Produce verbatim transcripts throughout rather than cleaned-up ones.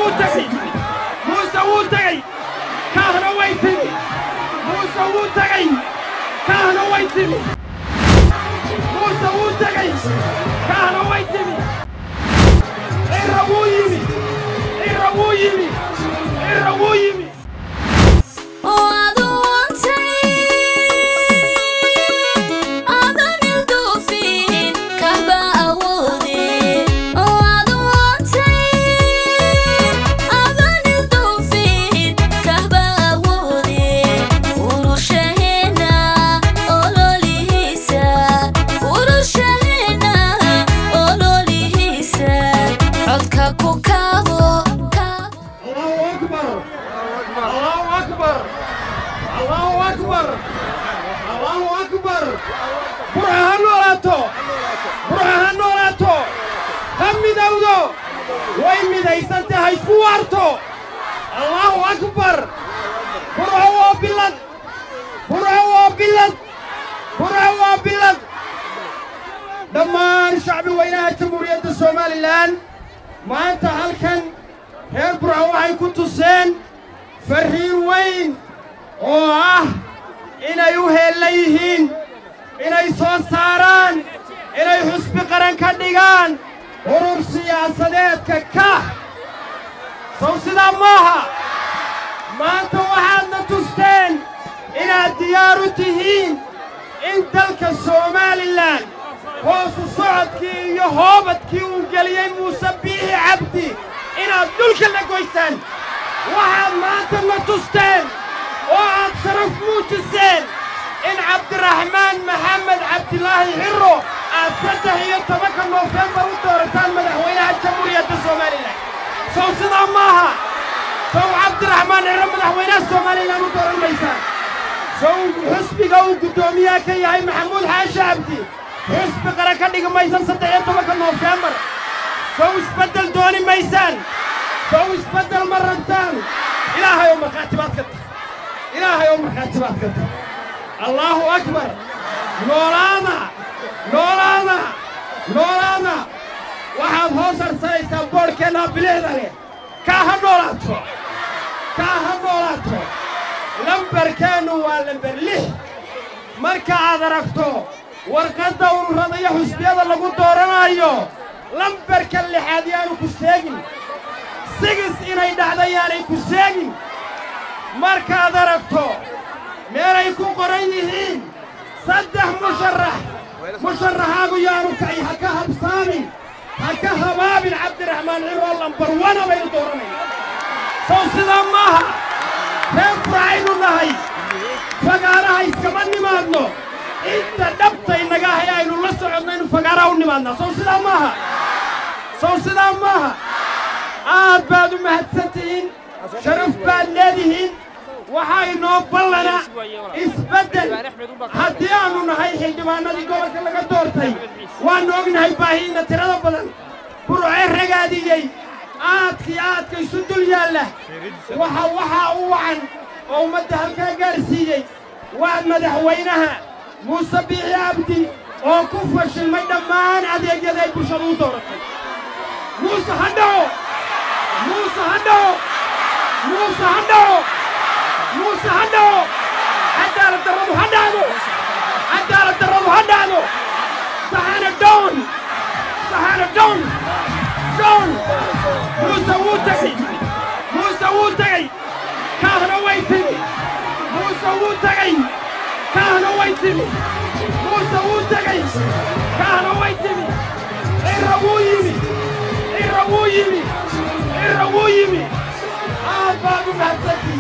وتغي موسى وتغي كهنا ويتمي موسى وتغي كهنا ويتمي موسى وتغي كهنا ويتمي إيرابويمي إيرابويمي إيرابويمي الله أكبر برهان نوراتو برهان نوراتو هم داودو وين مدايسنت هاي سكوارتو الله أكبر برهو بلد برهو بلد برهو بلد دمان شعبي وينها جمهورية الصومال الآن ما أنت هلكن هير برهو هاي كنتو سين فرهين وين أوه inay u heelayhiin inay soo saaraan inay xusbi qaran ka dhigaan urur siyaasadeedka ka soo sidaa maaha maanta waxaadna tusteen inaad diyaar u tihiin in dalka Somaliland hoosu socodkii iyo hoobadkii uu geliyey Muuse Biixi Cabdi inaad dhulka la goysaan waxaad maanta na tusteen وعاد شرف موجسين إن عبد الرحمن محمد عبد الله عرو أفتح يتبقى نوفمبر ودورتان مدحوينها الجمهورية الصومالية سو صدا ماها سو عبد الرحمن عرو مدحوينها الصومالية ودور الميسان سو حسبي قو قدوميها كي هاي محمود حاج عبدي حسبي قرأكا لك ميسان صدح يتبقى نوفمبر سو اسبدل دوني ميسان سو اسبدل مرتان إلها يوم الخاتمات كتب إلهي يوم الخاتمات كتب الله أكبر نورانا نورانا نورانا واحد هوسر سايسا بوركنا بليدالي كاها نوراتو كاها نوراتو لمبر كانوا واللمبر ليه مركا عذركتو ورقدا ورقدا حسبيادا لغو دورنا ايو لمبر كاللي حاديانو كسيجن سيجس إناي دعدياني كسيجن markaad aragto meelay ku qoran yihiin saddex musharax musharaxaagu yaanu kacay ha ka habsaamin ha ka habaabin cabdiraxmaan ciro lambar wana baynu dooranayna soo sidaa maaha reer burcaynu nahay fagaaraha iskama nimaadno inta dhabta inaga ahay aynu la socodno inu fagaaraha u nimaadnaa soo sidaa maaha soo sidaa maaha aad baad u mahadsantihiin sharaf baad leedihiin waxaynu ballana isbedel haddii aanu nahay xildhibaanadii gobolka laga doortay waanu ognahay baahiina tirada badan burcee ragaadiyey aadkii aadka isu dul yaalla waxa waxaa u wacan oo ummadda halkaa gaarsiiyey waa madaxweynaha Muuse Biixi Cabdi oo ku fashilmay dhammaan adeegyada ay bulshadu u dooratay muuse ha dhaco muuse ha dhaco muuse ha dhaco موسى هدو عدالة الرضو هدانو عدالة الرضو هدانو سحانة دون سحانة دون دون موسى وتغي موسى وتغي كهنا ويتمي موسى وتغي كهنا ويتمي موسى وتغي كهنا ويتمي إيرابويمي إيرابويمي إيرابويمي آه بابو مهتكي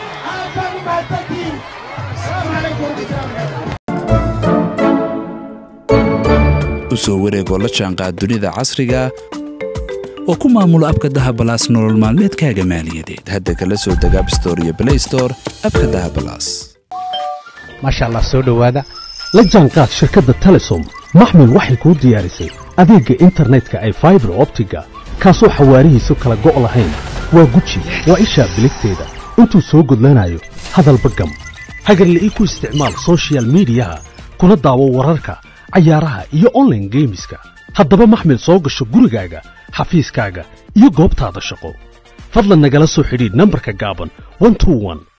u soo wareegoo la jaanqaad dunida casriga oo ku maamula abka dahabalaas nolol maalmeedkaaga maaliyadeed hadda kala soo deg App Store iyo Play Store abka dahabalaas maasha Allah soo dhawaada la jaanqaad shirkadda Telesom maxmil waxay ku diyaarisay adeegga internetka ay fiber optiga kaasoo xawaarihiisu kala go' lahayn waa guji waa isha biligteeda intuu soo gudlanayo hadalba gam hagarle ii ku isticmaal social media kuna daawo wararka cayaaraha iyo online gameska haddaba maxmil soo gasho gurigaaga xafiiskaaga iyo goobtaada shaqo fadlan nagala soo xidhiidh nambarka gaaban one two one.